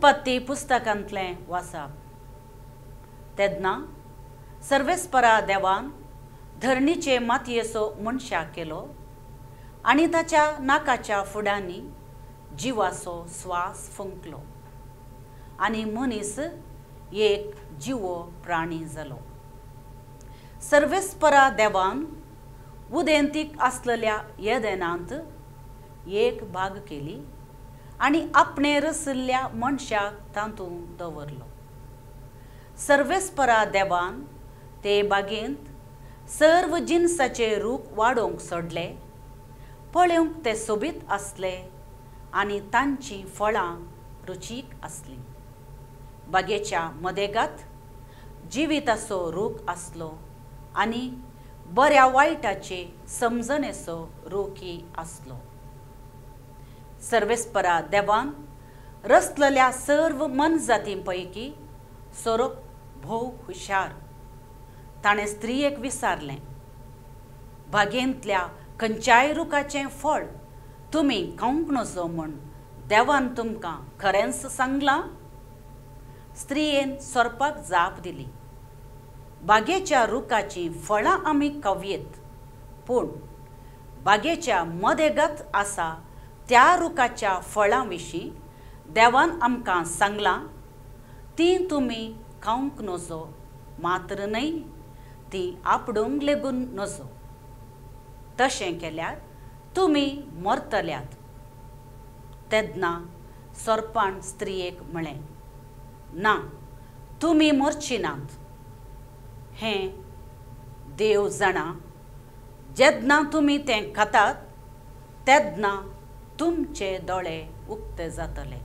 उत्पत्ती पुस्तकांतलें वाचप. तेन्ना सर्वेस्परा देवान धरणीचे मातयेचो मनशाक केलो आनी ताच्या नाकाच्या फुडांनी जिवाचो स्वास फुंकलो आनी मनीस एक जिवो प्राणी जालो. सर्वेस्परा देवान उदेंतीक आसलेल्या येदेनांत एक भाग केली आनी आपणे रसिल्ल्या मनशाक तातूंत दवरलो. सर्वेस्परा देवान ते बागेंत सर्व जिनसाचे रूख वाडोवंक सोडले. पळोवंक ते सोबीत आसले आनी तांची फळां रुचीक आसलीं. बागेच्या मदेगात जिविताचो रूख आसलो आनी बऱ्या वायटाचे समजणेचो रूखय आसलो. सर्वेस्परा देवान रचलेल्या सर्व मनजातीं पैकी सोरो भोव हुशार. ताणें स्त्रियेक विचारलें, बागेंतल्या खंयच्याय रुखाचें फळ तुमी खावंक नजो म्हूण देवान तुमकां खरेंच सांगलां? स्त्रियेन सोरपाक जाप दिली, बागेच्या रुखाचीं फळां आमी खावयेत, पूण बागेच्या मदेगात आसा त्या रुखाच्या फळां विशीं देवान आमकां सांगलां, तीं तुमी खावंक नजो, मात्र न्हय तीं आपडूंक लेगून नजो. तशें केल्यार तुमी मरतल्यात. तेन्ना सोरपान स्त्रियेक म्हळें, ना, तुमी मरची नात. हें देव जाणा, जेन्ना तुमी तें खातात तेन्ना तुमचे दोळे उक्ते जातले.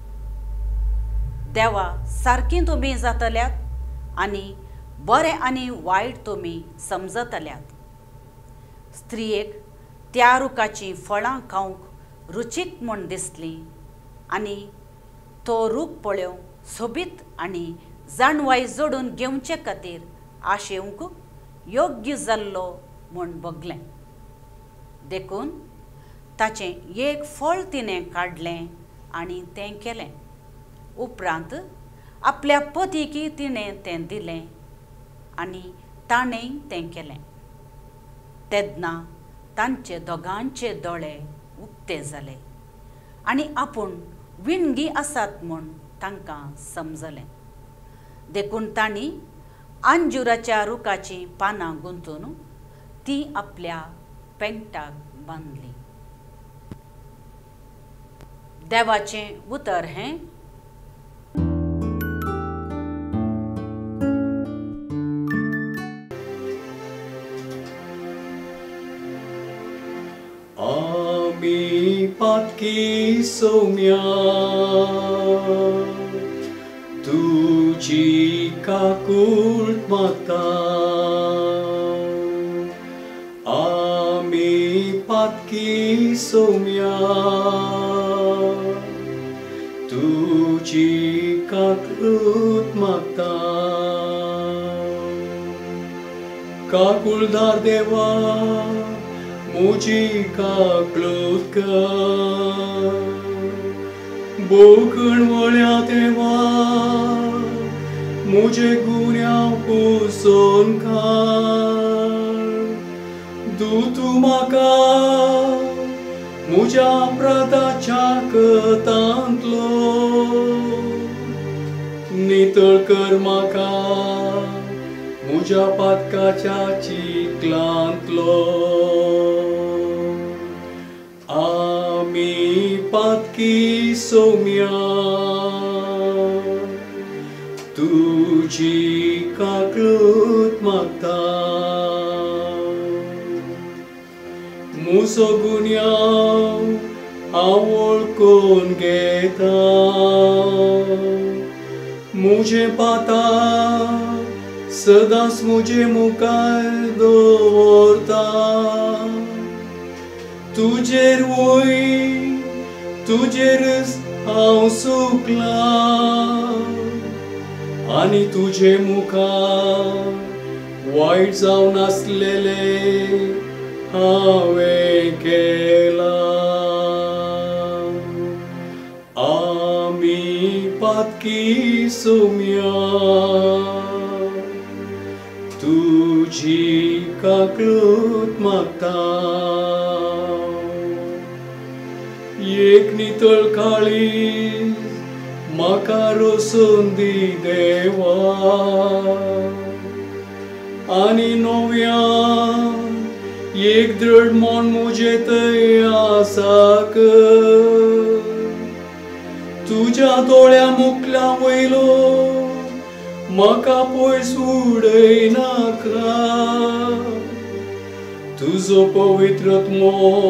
देवा सारकीं तुमी जातल्यात आनी बरें आनी वायट तुमी समजतल्यात. स्त्रियेक त्या रुखाचीं फळां खावंक रुचीक म्हूण दिसलीं आनी तो रूख पळोवंक सोबीत आनी जाणवाय जोडून घेवचे खातीर आशेवंक योग्य जाल्लो म्हूण बगलें. देखून ताचें एक फळ तिणें काडलें आनी तें केलें. उपरांत आपल्या पतीकी तिणें तें दिलें आनी ताणेंय तें केलें. तेन्ना तांचे दोगांचे दोळे उक्ते जाले आनी आपूण विणगी आसात म्हूण तांकां समजलें. देखून तांणी अंजुराच्या रुखाचीं पानां गुंथून तीं आपल्या पेंगटाक बांदलीं. देवाचें उतर हें. आमी पातकी सौम्या तुजी काकूळट मागता. आमी पातकी सौम्या तुजी काकूळट मागता. काकूळदार देवा मुजी काकूळट कर. बोकणवळ्या देवा मुजे गुन्यांव पुसून काड. तूं म्हाका मुज्या अपराधाच्या कतांतलो नितळ कर. म्हाका मुज्या पातकाच्या चिखलांतलो. आमी पातकी सौम्या तुजी काकूळट मागता. मुजो गुन्यांव हांव वळखून घेता. मुजें पाताक सदांच मुजे मुखार दवरता. तुजेर वोय तुजेरच हांव सुकला आनी तुजे मुखार वायट जावन आसलेले हांवें केला. आमी पातकी सोम्या तुझी काकळूत मागता एक नितळ काळी म्हाका रोसून दी देवा आनी नव्या एक दृढ मन मुजे थंय आसाक तुझ्या दोळ्या मुखल्या वयलो म्हाका पयस उडयनाका तुजो पवित्रत्व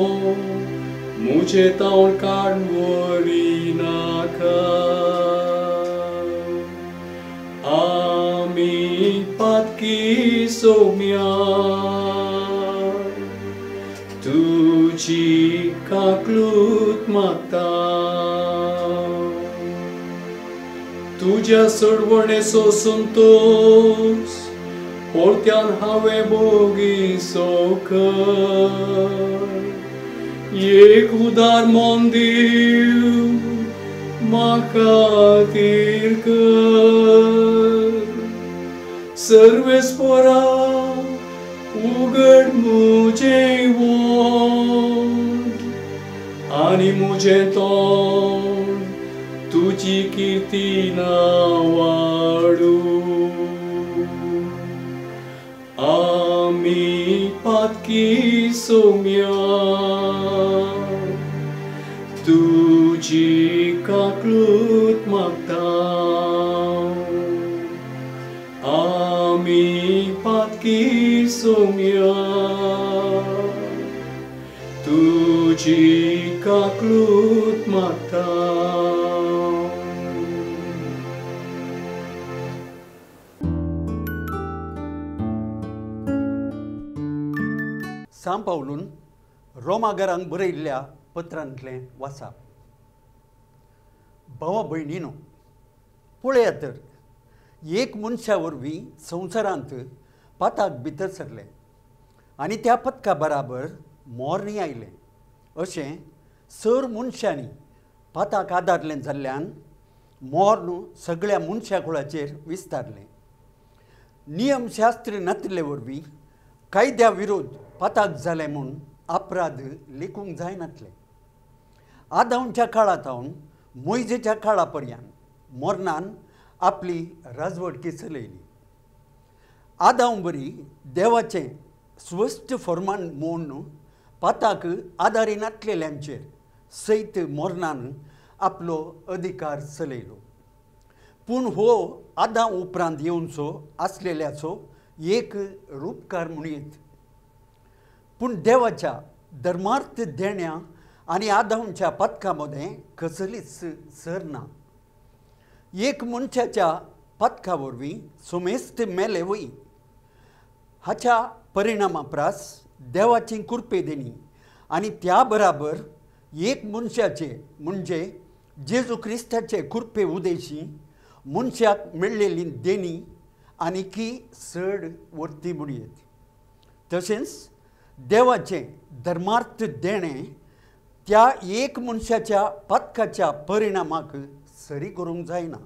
मुझे तावन काडवरी नाका आमी पातकी सोम्या तुझी काकळूत मागता तुझ्या सोडवणेचो संतोष परत्यान हांवें भोगिसोक एक उदार मन दिव म्हाका खातीर कर सर्वेस्परा उगड मुजें वोट आनी मुजें तोंड तुजी कीर्ती वाडू आमी पातकी सोम्या तुझी काकळूत मागता आमी पातकी सोम्या तुझी काकळूत मागता सांब पावलून रोमागरांक बरयल्ल्या पत्रांतलें वाचप भावा भयणीनो पळया तर एक मनशा वरवीं संवसारांत पाताक भितर सरले आनी त्या पथका बराबर मोरणी आयलें अशें सर मनशांनी पाताक आदारलें जाल्ल्यान मोर्न सगळ्या मनशा कुळाचेर विस्तारलें नियमशास्त्र नातिल्ले वरवीं कायद्या विरोध पाताक जालें म्हूण अपराध लेखूंक जायनातले आदांच्या काळांतावन मोइजेच्या काळा पर्यंत मोर्नान आपली राजवटकी चलयली आदां बरी देवाचें स्वस्थ फर्मान म्हूण पाताक आदारी नासलेल्यांचेर सैत मोर्नान आपलो अधिकार चलयलो पूण हो आदां उपरांत येवचो आसलेल्याचो एक रूपकार म्हणीत पूण देवाच्या धर्मार्थ देण्या आनी आदांच्या पथका मदें कसलीच सर ना एक मनशाच्या पथका वरवीं सोमेस्त मेले वय हाच्या परिणामा प्रास देवाची कृपे देणी आनी त्या बराबर एक मनशाचे म्हणजे जेजू क्रिस्ताचे कृपे उदेशी मनशाक मेळ्ळेली देणी आनी की चड वर्ती म्हणयत तशेंच देवाचें धर्मार्थ देणें त्या एक मनशाच्या पथकाच्या परिणामाक सरी करूंक जायना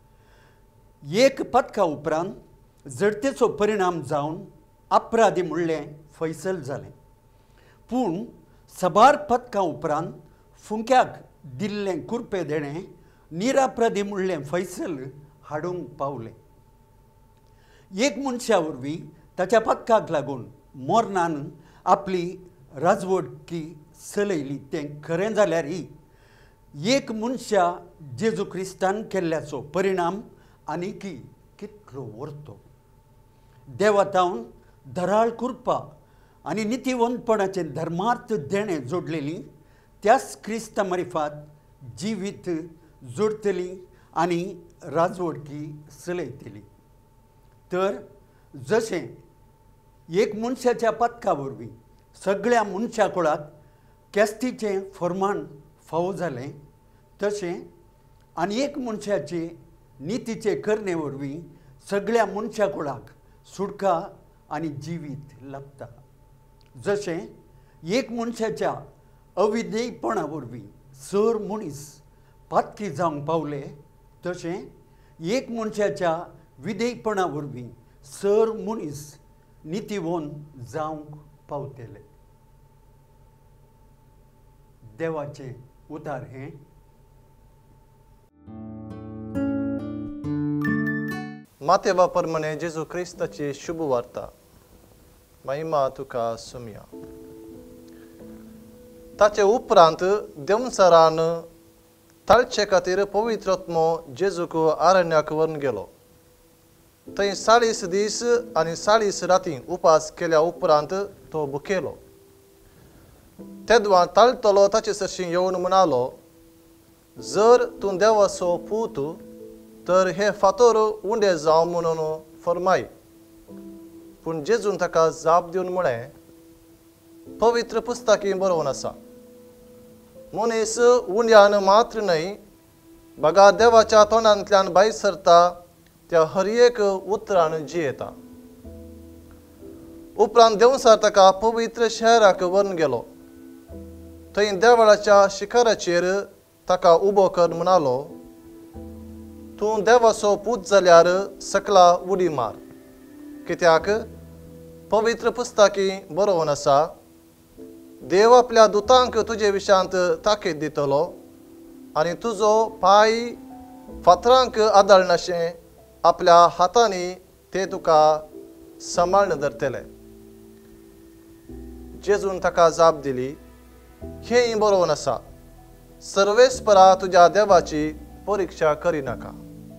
एक पथका उपरांत जडतेचो परिणाम जावन अपराधी म्हणलें फैसल जालें पूण सबार पथका उपरांत फुंक्याक दिल्लें कृपे देणें निरापराधी म्हणलें फैसल हाडूंक पावलें एक मनशा वरवीं ताच्या पथकाक लागून मोर्नान आपली राजवटकी चलयली तें खरें जाल्यारय एक मनशा जेजू क्रिस्तान केल्ल्याचो परिणाम आनीकी कितलो व्हरतो देवातावन धराळ कृपा आनी नितीवंतपणाचें धर्मार्थ देणें जोडलेली त्याच क्रिस्ता मार्फत जिवीत जोडतली आनी राजवटकी चलयतली तर जशें एक मनशाच्या पथका वरवीं सगळ्या मनशा कुळाक केस्तीचें फर्माण फावो जालें तशें आनी एक मनशाचे नितीचे करणे वरवीं सगळ्या मनशा कुळाक सुटका आनी जिवीत लाभता जशें एक मनशाच्या अविधेयपणा वरवीं सर मनीस पातकी जावंक पावले तशें एक मनशाच्या विधेयपणा वरवीं सर मनीस नितीवोन जावंक पावतले. देवाचें उतार हें. मातेवा प्रमाणे जेजू क्रिस्ताची शुभ वार्ता. महिमा तुका सुमया. ताचे उपरांत देवसरान ताळचे खातीर पवित्रात्मो जेजूक आरण्याक व्हरून गेलो. थंय 40 दीस आनी 40 राती उपास केल्या उपरांत तो भुकेलो. तेदवां ताळतलो ताचे सरशी येवन म्हणालो, जर तूं देवाचो पूत तर हे फातर उंडे जावं म्हणून फरमाय. पूण जेजून ताका जाप दिवन म्हळें, पवित्र पुस्तकांत बरोवन आसा, मनीस उंड्यान मात्र न्हय, बगा देवाच्या तोंडांतल्यान भायर सरता त्या हर एक उतरान जियेता. उपरांत देवसार ताका पवित्र शहराक व्हरून गेलो. थंय देवळाच्या शिखराचेर ताका उबो कर म्हणालो, तूं देवाचो पूत जाल्यार सकला उडी मार. कित्याक पवित्र पुस्तकांत बरोवन आसा, देव आपल्या दुतांक तुजे विशांत ताकीद दितलो आनी तुजो पांय फातरांक आदळनाशें आपल्या हातांनी ते तुका सांबाळून धरतले. जेजून ताका जाप दिली, हें बरोवन आसा, सर्वेस्परा तुज्या देवाची परिक्षा करिनाका.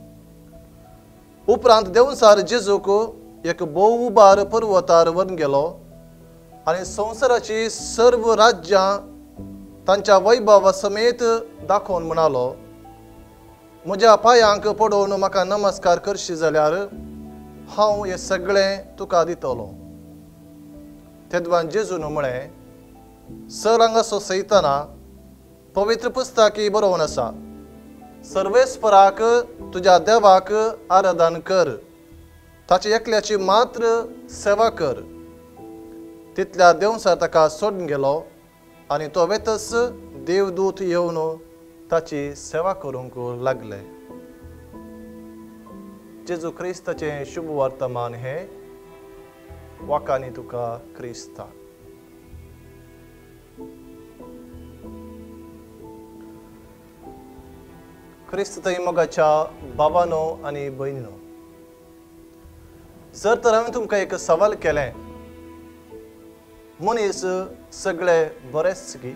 उपरांत देवसार जेजूक एक भोव उबार पर्वतार व्हरून गेलो आनी संवसाराची सर्व राज्यां तांच्या वैभवा समेत दाखोवन म्हणालो, म्हज्या पांयांक पडोवन म्हाका नमस्कार करशी जाल्यार हांव हें सगळें तुका दितलो. तेदवान जेजून म्हळें, सर हांगासो सैताना, पवित्र पुस्तकांत बरोवन आसा, सर्वेस्पराक तुज्या देवाक आराधन कर, ताचे एकल्याची मात्र सेवा कर. तितल्या देवसार ताका सोडून गेलो आनी तो वेतस देवदूत येवन ताची सेवा करूंक लागले. जेजू क्रिस्ताचें शुभ वर्तमान हे. वाकानी तुका क्रिस्ता. क्रिस्त थंय मोगाच्या बाबांनो आनी भयणीनो, जर तर हांवें तुमकां एक सवाल केलें, मनीस सगळे बरेच की?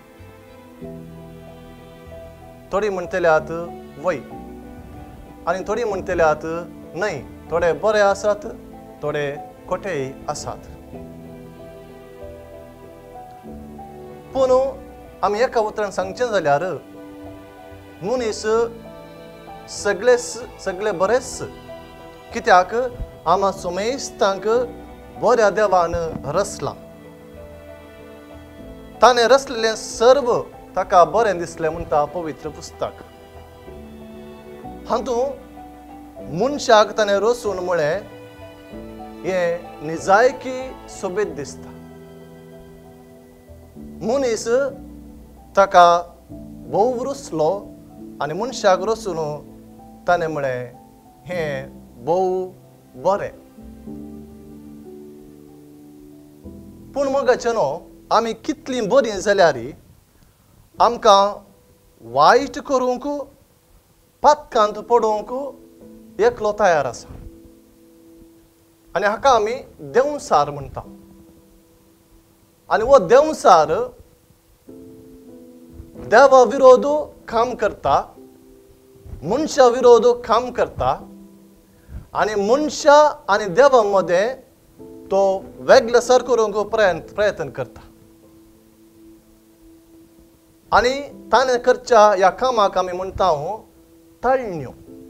थोडी म्हणटल्यात वय आनी थोडी म्हणटल्यात न्हय, थोडे बरे आसात, थोडे कोठेय आसात. पूण आमी एका उतरान सांगचें जाल्यार मनीस सगळे बरेच. कित्याक आमा सोमेस्तांक बऱ्या देवान रचलां. ताणें रचलेलें सर्व ताका बरें दिसलें म्हणटा पवित्र पुस्तक. हातूंत मनशाक ताणें रचून म्हळें, हें निजायकी सोबीत दिसता. मनीस ताका भोव रुचलो आनी मनशाक रचून ताणें म्हळें, हें भोव बरें. पूण मोगाचे न्हू, आमी कितलीं बरीं जाल्यार आमकां वायट करूंक, पातकांत पडोवंक एकलो तयार आसा. आनी हाका आमी देवसार म्हणटा. आनी हो देवसार देवा विरोध काम करता, मनशा विरोध काम करता आनी मनशा आनी देवा मदें तो वेगळेसर करूंक प्रयत्न करता. आनी ताणें करच्या ह्या कामाक आमी म्हणटा तळण्यो.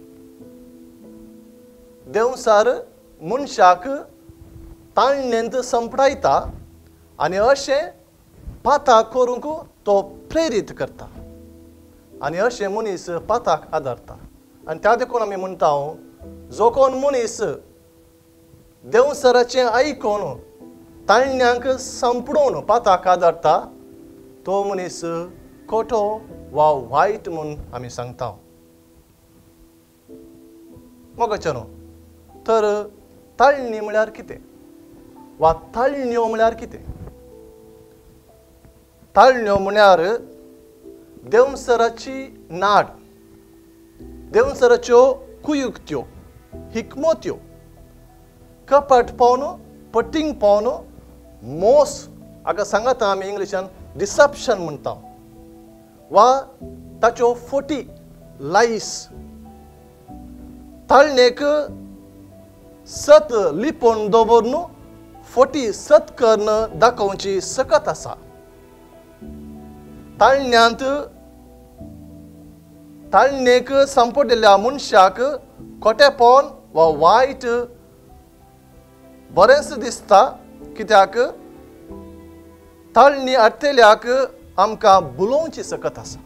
देवसार मनशाक ताळणेंत संपडायता आनी अशें पाताक करूंक तो प्रेरीत करता आनी अशें मनीस पाताक आदारता. आनी त्या देखून आमी म्हणटा, जो कोण मनीस देवसराचें आयकून ताळण्यांक संपडून पाताक आदारता, तो मनीस खोटो वा वायट म्हूण आमी सांगता. मोगाचे न्हू. तर ताळणी म्हळ्यार कितें वा ताळण्यो म्हळ्यार कितें? ताळण्यो म्हळ्यार देवसराची नाड, देवसराच्यो कुयुक्त्यो, हिकमत्यो, कपटपण, पटिंगपण, मोस, हाका सांगात आमी इंग्लिशान डिसेप्शन म्हणटा, वा ताच्यो फटी, लायस. ताळणेक सत लिपोवन दवरून फटी सत करून दाखोवची सकत आसा. ताळण्यांत ताळणेक संपडिल्ल्या मनशाक खोटेपण वा वायट बरेंच दिसता, कित्याक ताळणी आमकां बुलोवची सकत आसा.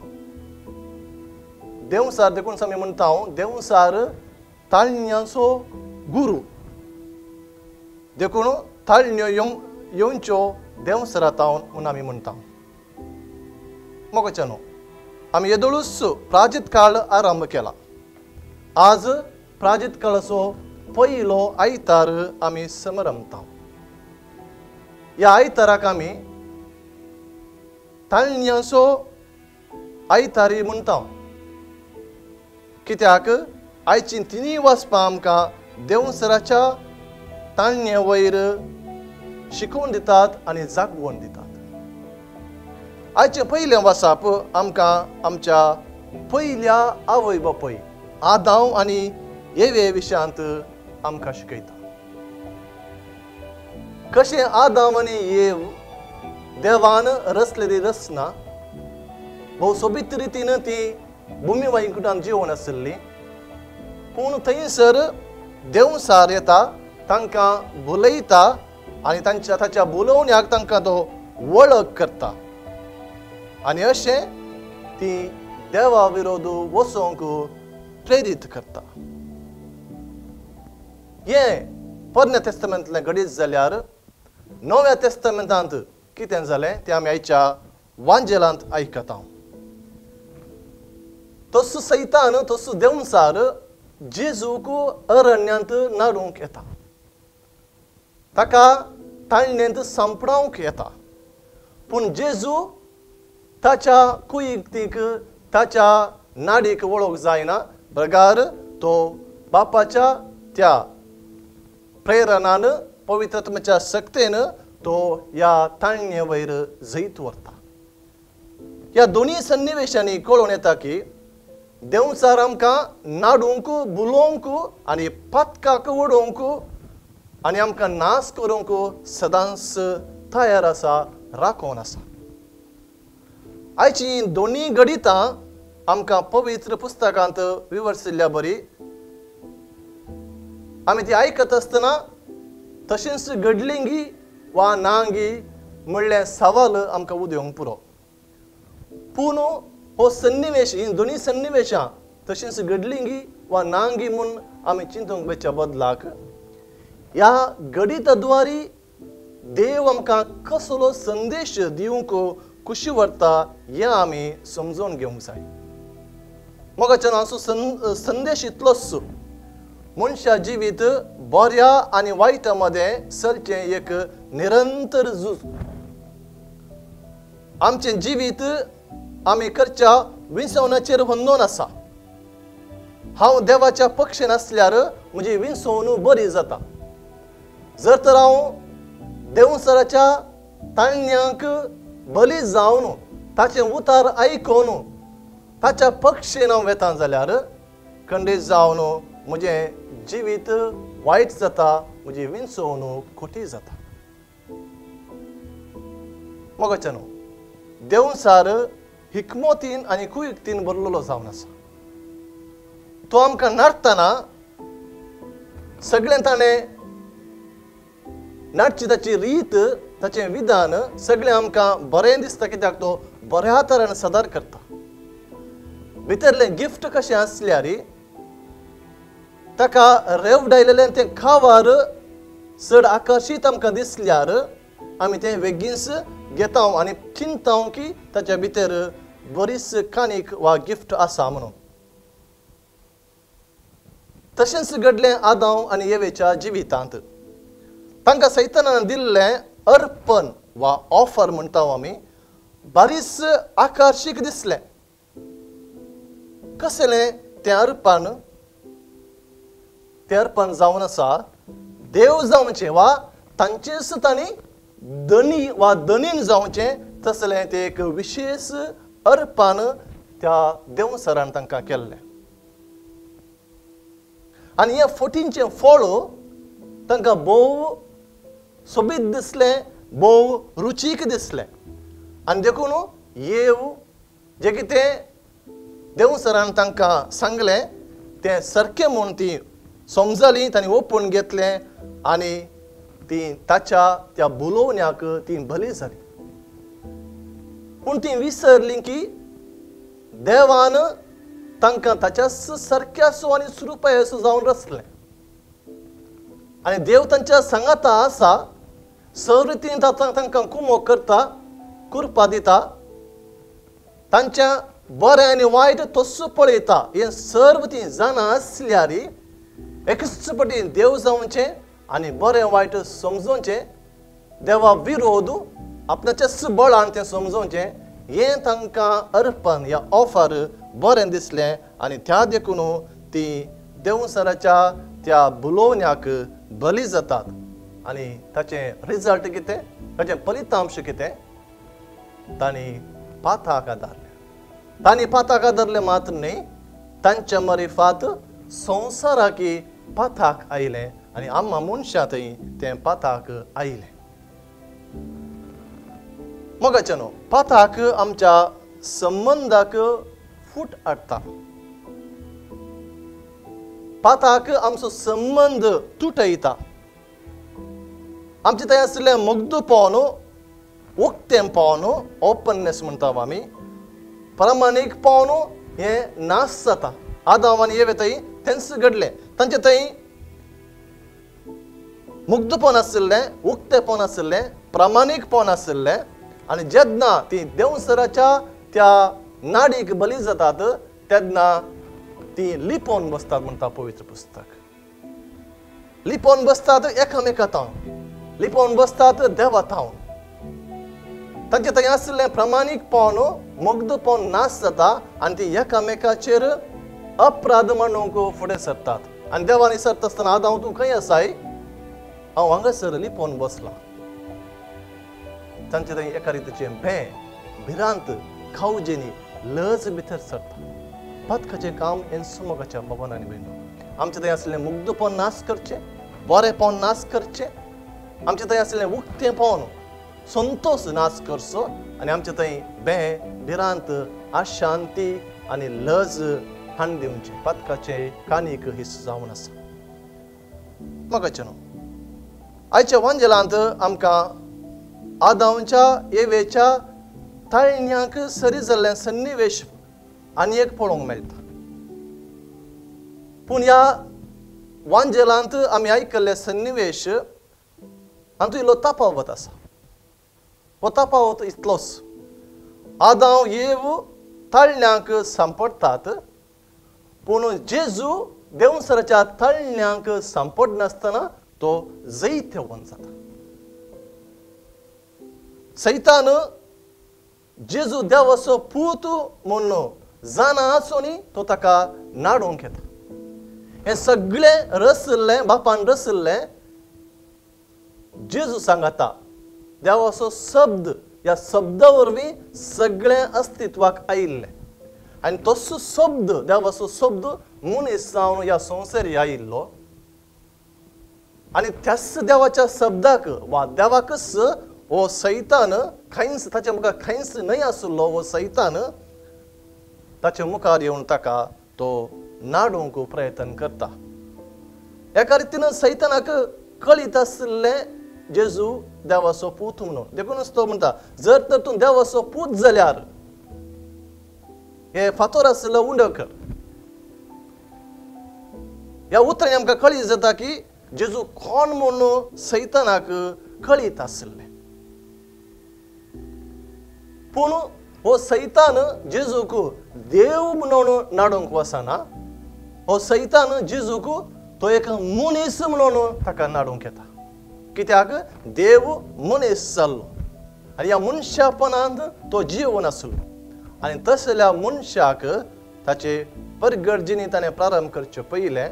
देवसार देखून आमी म्हणटा देवसार ताळण्यांचो गुरू, देखून ताळण्यो येवच्यो देवसरांत म्हणून आमी म्हणटा. मोगाचे न्हू, आमी येदोळूच प्राजीत काळ आरंभ केला. आज प्राजीत काळाचो पयलो आयतार आमी समरमता. ह्या आयताराक आमी ताळण्यांचो आयतारी म्हणटा, कित्याक आयची तिनूय वचपां आमकां देवसराच्या ताळणे वयर शिकोवन दितात आनी जागवण दितात. आयचें पयलें वसाप आमकां आमच्या पयल्या आवय बापूय आदाम आनी येवे विशयांत आमकां शिकयता. कशें आदाम आनी येव देवान रचलेली रचना, भोव सोबीत रितीन ती भुमी वैकुंठांत जिवन आसली, पूण थंयसर देवसार येता, तांकां बुलयता आनी ताच्या बुलोवण्याक तांकां तो वळख करता, आनी अशें ती देवा विरोध वचोंक प्रेरीत करता. हें पोरण्या तेस्तामेंतांतलें घडीत जाल्यार नव्या तेस्तामेंतांत कितें जालें तें आमी आयच्या वांजेलांत आयकता. तसो सैतान, तसो देवसार जेजूक अरण्यांत नाडूंक येता, ताका ताळणेंत संपडावंक येता. पूण जेजू ताच्या कुयिक्तीक, ताच्या नाडीक वळख जायना, प्रगार तो बापाच्या त्या प्रेरणान, पवित्रात्म्याच्या सक्तेन तो ह्या ताळणे वयर जैत व्हरता. ह्या दोनी सन्निवेशांनी कळून येता की देवसार आमकां नाडूंक, बुलोवंक आनी पातकाक वडोवंक आनी आमकां नाश करूंक सदांच तयार आसा, राखोन आसा. आयची दोनी गणितां आमकां पवित्र पुस्तकांत विवरसिल्ल्या बरी. आमी ती आयकत आसतना तशेंच घडलींगी वा नांगी म्हणलें सवाल आमकां उदेवंक पुरो. पूण हो सन्निवेश, ही दोनी सन्निवेशां तशेंच घडलींगी वा नांगी म्हूण आमी चिंतूंक वचच्या बदलाक ह्या गणिताद्वारी देव आमकां कसलो संदेश दिवंक कुशी व्हरता हें आमी समजून घेवंक जाय. मोगाच्यान हाचो संदेश इतलोच, मनशा जिवीत बऱ्या आनी वायटा मदें चलचें एक निरंतर झूज. आमचें जिवीत आमी करच्या विंसवणाचेर बंदून आसा. हांव देवाच्या पक्षेन आसल्यार म्हजी विंसवण बरी जाता. जर तर हांव देवसराच्या ताळण्यांक बली जावन ताचें उतार आयकून ताच्या पक्षेन हांव वेता जाल्यार खंडीत जावन म्हजें जिवीत वायट जाता, म्हजी विंसवणूक खोटी जाता. मोगाच्यान देवसार हिकमतीन आनी कुयुक्तीन भरलेलो जावन आसा. तो आमकां नाडटना सगळें ताणें नाडची ताची रीत, ताचें विधान सगळें आमकां बरें दिसता, कित्याक तो बऱ्या तरेन सादर करता. भितरलें गिफ्ट कशें आसल्यार ताका रेवडायलेलें तें खावार चड आकर्शीत आमकां दिसल्यार आमी तें बेगीनच घेता आनी चिंता की ताच्या भितर बरीच कानीक वा गिफ्ट आसा म्हणून. तशेंच घडलें आदाम आनी येवेच्या जिवितांत. तांकां सैतानान दिल्लें अर्पण वा ऑफर म्हणटा आमी बारीच आकर्शीक दिसलें. कसलें तें अर्पण? तें अर्पण जावन आसा देव जावचें वा तांचेच तांणी धनी वा धनीन जावचें तसलें तें एक विशेष अर्पण त्या देवसरान तांकां केल्लें. आनी ह्या फटींचें फळ तांकां भोव सोबीत दिसलें, भोव रुचीक दिसलें. आनी देखून येव जें कितें देवसरान तांकां सांगलें तें सारकें म्हूण ती समजलीं, तांणी ओपून घेतलें आनी ती ताच्या त्या बुलोवण्याक ती भली जाली. पूण ती विसरलीं की देवान तांकां ताच्याच सारक्यासो आनी सुरूपायसो जावन रचलें. आनी देव तांच्या सांगाता आसा, सवरितीन तांकां कुमो करता, कुरपा दिता, तांच्या बरें आनी वायट तस्सो पळयता. हें सर्व ती जाणा आसल्यार एकच पटी देव जावचें आनी बरें वायट समजोवचें, देवा विरोध आपणाच्याच बळान तें समजोवचें, हें तांकां अर्पण ह्या ऑफर बरें दिसलें. आनी त्या देखून ती देवसराच्या त्या बुलोवण्याक बली जातात. आनी ताचें रिजल्ट कितें, ताचें फलितांश कितें? तांणी पाताक आदारलें. तांणी पाताक आदारलें मात्र न्ही, तांच्या मरिफात संवसाराकी पाताक आयलें आनी आम्हा मनशांतय तें पाताक आयलें. मोगाचेनो, पाताक आमच्या संबंदाक फूट हाडटा. पाताक आमचो संबंद तुटयता. आमचे थंय आसलें मुग्धपण, उक्तेपण, ओपननेस म्हणटा आमी, प्रामाणीकपण हें नाश जाता. आदाम आनी येवे थंय तेंच घडलें. तांचे थंय मुग्धपण आशिल्लें, उक्तेपण आशिल्लें, प्रामाणीकपण आशिल्लें. आनी जेन्ना ती देवसराच्या त्या नाडीक बली जातात तेन्ना ती लिपोवन बसतात म्हणटा पवित्र पुस्तक. लिपोवन बसतात एकामेकांत, लिपोवन बसतात देवातावन. तांचे थंय आशिल्लें प्रामाणीकपण, मुग्धपण नाश जाता आनी ती एकामेकाचेर अपराध मांडूंक फुडें सरतात. आनी देवान विचारता आसतना, आदाम तूं खंय आसाय? हांव हांगासर लिपोवन बसलां. तांचे थंय एका रितीचें भिरांत, खावजेनी, लज भितर सरता. पातकाचें काम हें सुमोगाच्या भवनांनी भयणो. आमचे थंय आसलें मुग्धपण नाश करचें, बरेंपण नाश करचें, आमचे थंय आसलें उक्तेपण, संतोष नाश करचो आनी आमचे थंय भिरांत, अशांती आनी लज हाण दिवचें. पातकाचे कानीक हिस्स जावन आसा. मोगाचेनो, आयच्या वांजेलांत आमकां आदामच्या येवेच्या ताळण्यांक सरी जाल्लें सन्निवेश आनी एक पळोवंक मेळटा. पूण ह्या वांजेलांत आमी आयकल्ले सन्निवेश हातूंत इल्लो तफावत आसा. हो तफावत इतलोच, आदाम येव ताळण्यांक सांपडतात, पूण जेजू देवसराच्या ताळण्यांक सांपडनासतना तो जैतवन जाता. सैतान जेजू देवाचो पूत म्हणून जाणा आसूनी तो ताका नाडूंक येता. हें सगळें रचल्लें, बापान रचल्लें जेजू सांगता. देवाचो शब्द, ह्या शब्दा वरवीं सगळें अस्तित्वाक आयिल्लें. आनी तसो शब्द, देवाचो शब्द मनीस जावन ह्या संवसारी आयिल्लो. आनी त्याच देवाच्या शब्दाक वा देवाकच हो सैतान खंयच, ताच्या मुखार खंयच न्हय आशिल्लो हो सैतान ताच्या मुखार येवन ताका तो नाडूंक प्रयत्न करता. एका रितीन सैतानाक कळीत आशिल्लें जेजू देवाचो पूत म्हणून. देखूनच तो म्हणटा, जर तर तूं देवाचो पूत जाल्यार हे फातोर आशिल्लो उंड कर. ह्या उतरांनी आमकां कळीत जाता की जेजू कोण म्हणून सैतानाक कळीत आशिल्लें. पूण हो सैतान जेजूक देव म्हणून नाडूंक वचना. हो सैतान जेजूक तो एक मनीस म्हणून ताका नाडूंक येता कित्याक देव मनीस जाल्लो आनी ह्या मनशापणांत तो जीवन आसलो आनी तसल्या मनशाक ताचे परगट जिणी ताणें प्रारंभ करचे पयलें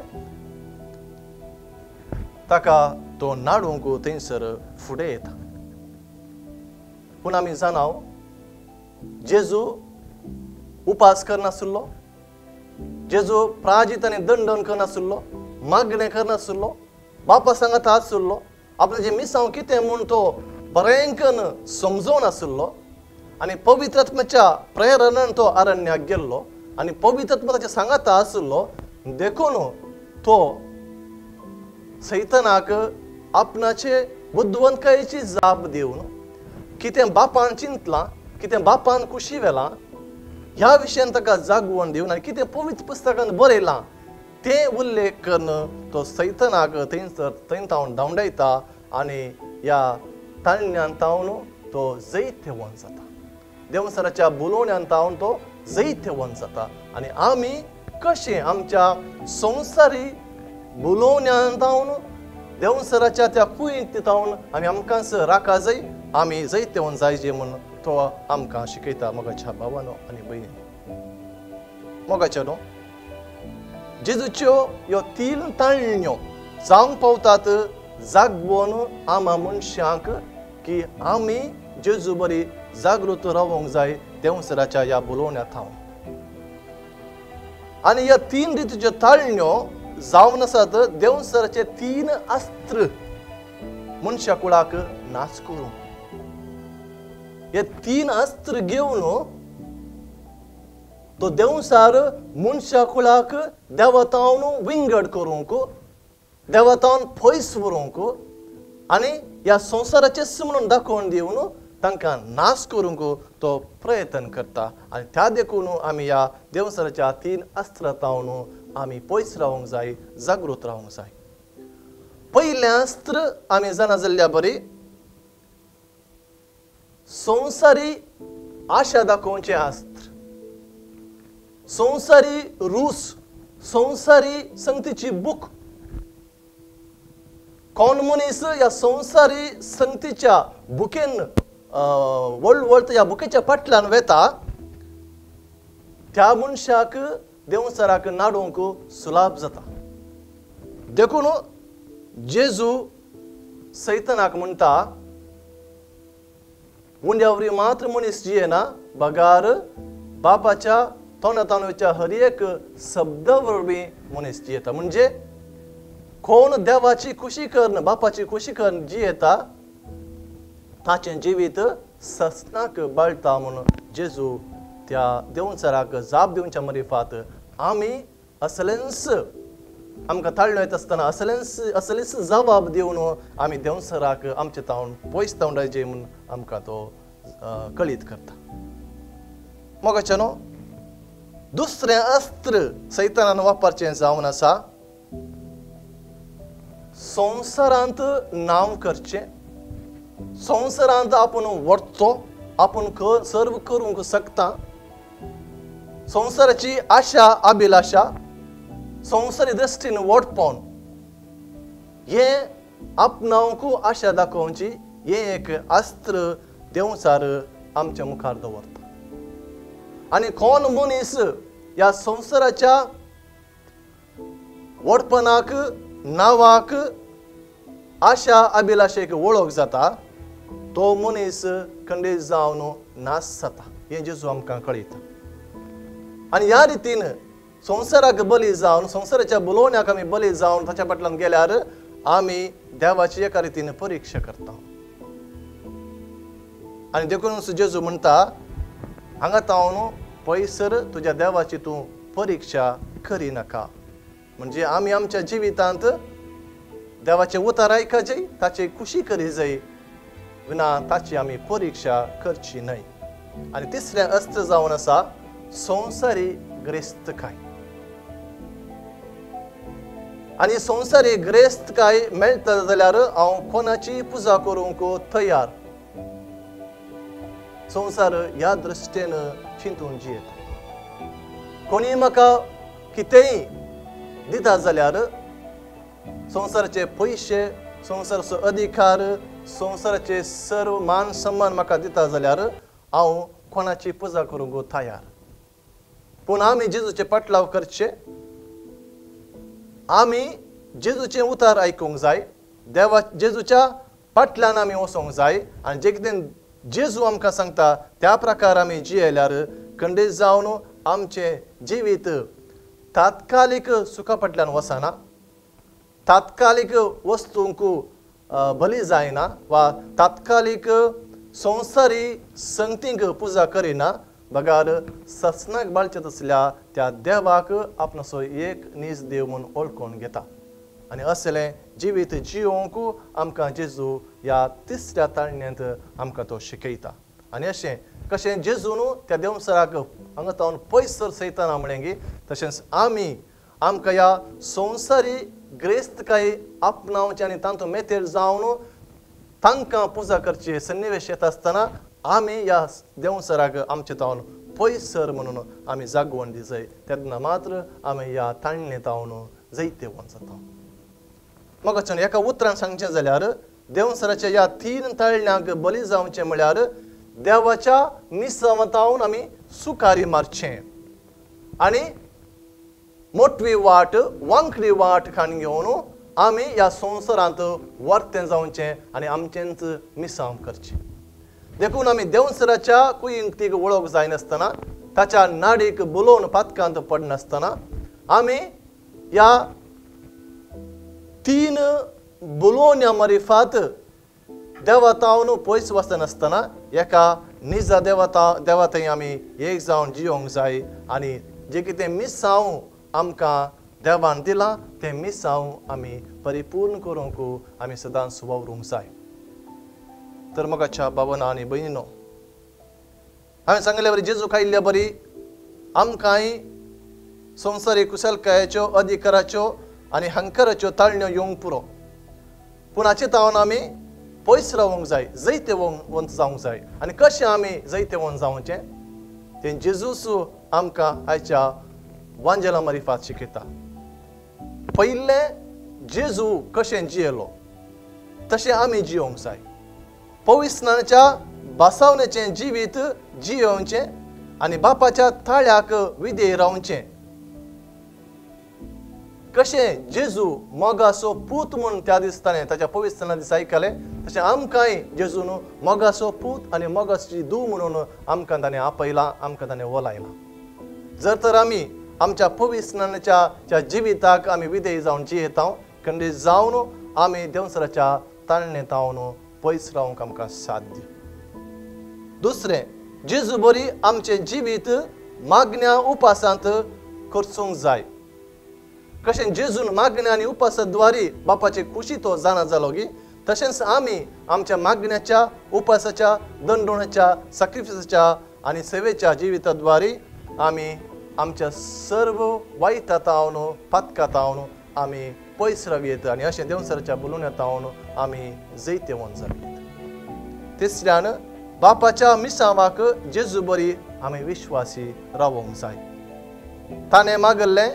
ताका तो नाडूंक थंयसर फुडें येता पूण आमी जाणाव जेजू उपास करनासलो जेजू प्राजीत आनी दंडन करनासलो मागणें करनासलो बापा सांगात आसलो आपलें जें मिसांव कितें म्हूण तो बरेंकन समजोवन आसलो आनी पवित्र आत्म्याच्या प्रेरणान तो अरण्याक गेल्लो आनी पवित्र आत्मा ताच्या सांगाता आसलो देखून तो सैतानाक आपणाचे बुद्धवंतकायेची जाप दिवन कितें बापान चिंतलां कितें बापान कुशी वेलां ह्या विशयान ताका जागवण दिवन आनी कितें पवित्र पुस्तकांत बरयलां तें उल्लेख करून तो सैतानाक थंय तावन धांवडायता आनी ह्या ताळण्यान तावन तो जैत्यवन जाता देवसराच्या बुलोवण्यान तावन तो जैत्यवन जाता आनी आमी कशें आमच्या संवसारी बुलोवण्यान तावन देवसराच्या त्या कुयेंत तावन आमी आमकांच राखा जाय आमी जैत्यवन जायचे म्हूण तो आमकां शिकयता मोगाच्या भावानो आनी भयणी मोगाच्यानो जेजूच्यो ह्यो 3 ताळण्यो जावंक पावतात जागवून आमा मनशांक की आमी जेजू बरी जागृत रावंक जाय देवसराच्या ह्या बुलोवण्यात थावन आनी ह्या 3 रितीच्यो ताळण्यो जावन आसात देवसराचे 3 अस्त्र मनशा कुळाक नाच करूंक हे 3 अस्त्र घेवन तो देवसार मनशा कुळाक देवतावन विंगड करूंक देवतावन पयस व्हरूंक आनी ह्या संवसाराचे म्हणून दाखोवन दिवन तांकां नाश करूंक तो प्रयत्न करता आनी त्या देखून आमी ह्या देवसराच्या 3 अस्त्रांतावन आमी पयस रावंक जाय जागृत रावंक जाय पयलें अस्त्र आमी जाणा जाल्ल्या बरी संवसारी आशा दाखोवचें अस्त्र संवसारी रूस संवसारी संगतीची भूक कोण मनीस ह्या संवसारी संगतीच्या भुकेन वळवळत ह्या भुकेच्या फाटल्यान वेता त्या मनशाक देवसराक नाडूंक सुलाभ जाता देखून जेजू सैतानाक म्हणटा उंड्यावरी मात्र मनीस जियेना बगार बापाच्या तोंडांतल्यान हर एक शब्द वरवीं मनीस जियेता म्हणजे कोण देवाची खुशी करन बापाची खुशी करन जियेता ताचें जिवीत सस्नाक बाळटा म्हणून जेजू त्या देवसराक जाप दिवच्या मरिफात आमी असलेंस आमकां ताळण्यो येता आसतना असलेंस जबाब दिवन आमी देवसराक आमचे तावन पयस तावडायचे म्हूण आमकां तो कळीत करता मोगाच्यानो दुसरें अस्त्र सैतानान वापरचें जावन आसा संवसारांत नांव करचें संवसारांत आपूण वर्तो आपूण सर्व करूंक शकता संवसाराची आशा अभिलाशा संवसारी दृश्टीन वटपोवन हे आपणावंक आशा दाखोवची हे एक अस्त्र देवसार आमच्या मुखार दवरता आनी कोण मनीस ह्या संवसाराच्या वटपणाक नावाक आशा अभिलाशेक वळख जाता तो मनीस खंडीत जावन नाश जाता हें जेजू आमकां कळयता आनी ह्या रितीन संवसाराक बली जावन संवसाराच्या बुलोवण्याक आमी बली जावन ताच्या फाटल्यान गेल्यार आमी देवाची एका रितीन परिक्षा करता आनी देखून जेजू म्हणटा हांगा तावन पयसर तुज्या देवाची तूं परिक्षा करिनाका म्हणजे आमी आमच्या जिवितांत देवाचे उतार आयका जाय ताची खुशी करी जाय विना ताची आमी परिक्षा करची न्हय आनी तिसरें अस्त्र जावन आसा संवसारी ग्रेस्तकाय आनी संवसारी ग्रेस्तकाय मेळटा जाल्यार हांव कोणाची पुजा करूंक तयार संवसार ह्या दृश्टीन चिंतून जियेता कोणी म्हाका कितेंय दिता जाल्यार संवसाराचे पयशे, संवसाराचो अधिकार, संवसाराचे सर्व मान सन्मान म्हाका दिता जाल्यार हांव कोणाची पुजा करूंक तयार. पूण आमी जेजूचे पाटलाव करचे, आमी जेजूचे उतार आयकूंक जाय, जेजूच्या फाटल्यान आमी वचोंक जाय आनी जे कितें जेजू आमकां सांगता त्या प्रकार आमी जियेल्यार खंडीत जावन आमचें जिवीत तात्कालीक सुखा फाटल्यान वचना, तात्कालीक वस्तूंक बली जायना वा तात्कालीक संवसारी संगतींक पुजा करिना. बगार सत्सनाक बाळचें तसल्या त्या देवाक आपणाचो एक नीज देव म्हूण ओळखून घेता आनी असलें जिवीत जियोंक आमकां जेजू ह्या तिसऱ्या ताळण्यांत आमकां तो शिकयता. आनी अशें कशें जेजून त्या देवसराक हांगा तावन पयस सयताना म्हणलें की तशेंच आमकां ह्या संवसारी ग्रेस्तकाय आपणावचे आनी तांतूं मेतेर जावन तांकां पुजा करची सन्निवेश येता आसतना आमी ह्या देवसराक आमचे तावन पयसर म्हणून आमी जागोवन दी जाय. तेन्ना मात्र आमी ह्या ताळणे तावन जैते वन जाता. म्हाका एका उतरान सांगचें जाल्यार देवसराच्या ह्या 3 ताळण्यांक बली जावचें म्हळ्यार देवाच्या मिसावतावन आमी सुखारी मारचें आनी मोटवी वाट वांकडी वाट खाण घेवन आमी ह्या संवसारांत वर्तें जावचें आनी आमचेंच मिसांव करचें. देखून आमी देवसराच्या कुयिंक्तीक वळख जायनासतना ताच्या नाडीक बुलोवन पातकांत पडनासतना आमी ह्या 3 बुलोवण्या मरिफात देवतावन पयस वचनासतना एका निजा देवा थंय आमी एक जावन जियोंक जाय आनी जें कितें मिसांव आमकां देवान दिलां तें मिसांव आमी परिपूर्ण करूंक आमी सदांच वावरूंक जाय. तर मोगाच्या भावना आनी भयणीनो, हांवें सांगले बरी जेजू खायिल्ल्या बरी आमकांय संवसारी कुशलकायेच्यो, अधिकाराच्यो आनी हंकाराच्यो ताळण्यो येवंक पुरो. पूण हाचे तावन आमी पयस रावंक जाय, जैते वंत जावंक जाय. आनी कशें आमी जैते वंत जावचें तें जेजूच आमकां आयच्या वांजेला मरिफात शिकयता. पयलें जेजू कशें जियेलो तशें आमी जियोंक जाय. पवित्राच्या बासावणेचें जिवीत जियोवचें आनी बापाच्या थाळ्याक विधेय रावचें. कशें जेजू मोगाचो पूत म्हूण त्या दीस ताणें ताच्या पवित्राना दीस आयकलें तशें आमकांय जेजून मोगाचो पूत आनी मोगाची धूव म्हणून आमकां ताणें आपयलां, आमकां ताणें वलायलां. जर तर आमी आमच्या पवित्राच्या जिविताक आमी विधेय जावन जियेता, खंडीत जावन आमी देवसराच्या ताळणे तावन पयस रावंक आमकां साथ दी. दुसरें, जेजू बरी आमचें जिवीत मागण्या उपासांत करचूंक जाय. कशें जेजून मागण्या आनी उपासाद्वारे बापाची खुशी तो जाणा जालो की तशेंच आमी आमच्या मागण्याच्या, उपासाच्या, दंडोणाच्या, सॅक्रिफिसाच्या आनी सेवेच्या जिविताद्वारे आमी आमच्या सर्व वायटातावन पातकातावन आमी पयस रावयेत आनी अशें देवसराच्या बुलोवण्यातावन आमी जैते वन जावयेत. तिसऱ्यान, बापाच्या मिसावाक जेजू बरी आमी विश्वासी रावोंक जाय. ताणें मागल्लें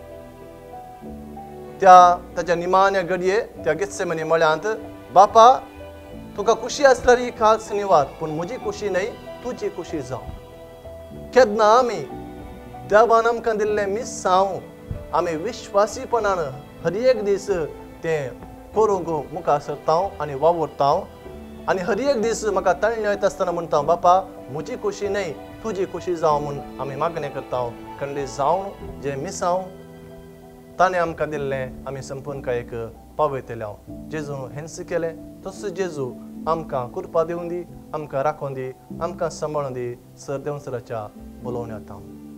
ताच्या निमाण्या घडये त्या गेत्सेमनी मळ्यांत, बापा तुका खुशी आसल्यार ही खास निवात, पूण म्हजी खुशी न्हय तुजी खुशी जावं. केन्ना आमी देवान आमकां दिल्लें मिसांव आमी विश्वासीपणान हर एक दीस तें करूंक मुखार सरता आनी वावुरता आनी हर एक दीस म्हाका ताळण्यो येता आसतना म्हणटा, बापा म्हजी खुशी न्हय तुजी खुशी जावं म्हूण आमी मागणें करता. खंडीत जावन जें मिसांव ताणें आमकां दिल्लें आमी संपूर्णकायेक पावयतल्या. जेजून हेंच केलें तसो जेजू आमकां कृपा दिवूं दी, आमकां राखोवन दी, आमकां सांबाळून दी. सर देवसराच्या बोलोवण्यात